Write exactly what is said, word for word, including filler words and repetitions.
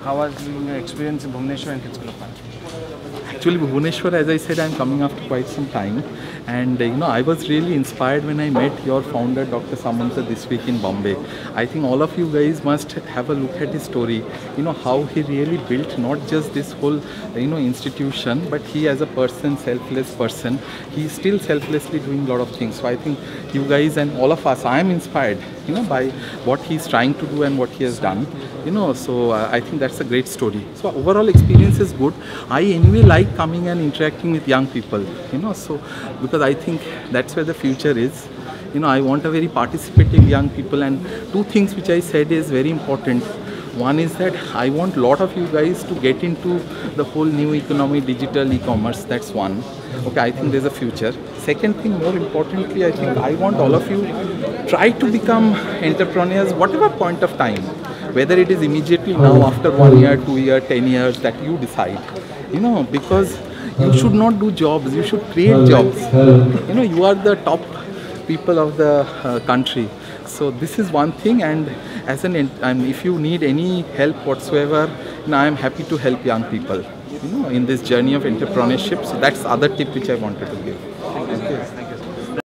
how was your experience in Bhubaneswar and Kids Club? Actually, Bhubaneswar, as I said, I'm coming after quite some time, and uh, you know, I was really inspired when I met your founder, Doctor Samanta, this week in Bombay. I think all of you guys must have a look at his story. You know how he really built not just this whole, you know, institution, but he as a person, selfless person, he's still selflessly doing a lot of things. So I think you guys and all of us, I am inspired, you know, by what he's trying to do and what he has done. You know, so uh, I think that's a great story. So overall experience is good. I anyway like coming and interacting with young people, you know, so because I think that's where the future is. You know, I want a very participative young people, and two things which I said is very important. One is that I want a lot of you guys to get into the whole new economy, digital e-commerce. That's one. Okay, I think there's a future. Second thing, more importantly, I think I want all of you try to become entrepreneurs, whatever point of time. Whether it is immediately now, after one year, two year, ten years, that you decide. You know, because you should not do jobs, you should create jobs. You know, you are the top people of the uh, country. So this is one thing, and as an, and if you need any help whatsoever, you know, I am happy to help young people, you know, in this journey of entrepreneurship. So that's the other tip which I wanted to give. Thank you.